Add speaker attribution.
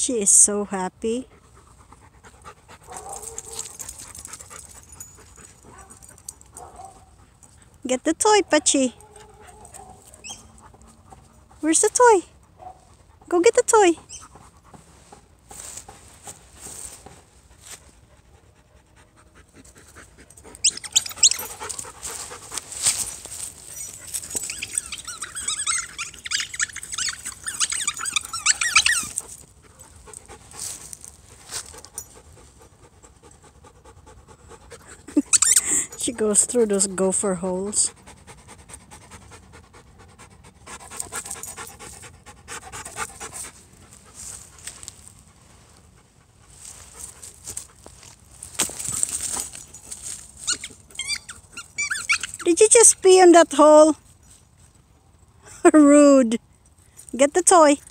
Speaker 1: She is so happy. Get the toy, Pachi. Where's the toy? Go get the toy. She goes through those gopher holes. Did you just pee on that hole? Rude. Get the toy.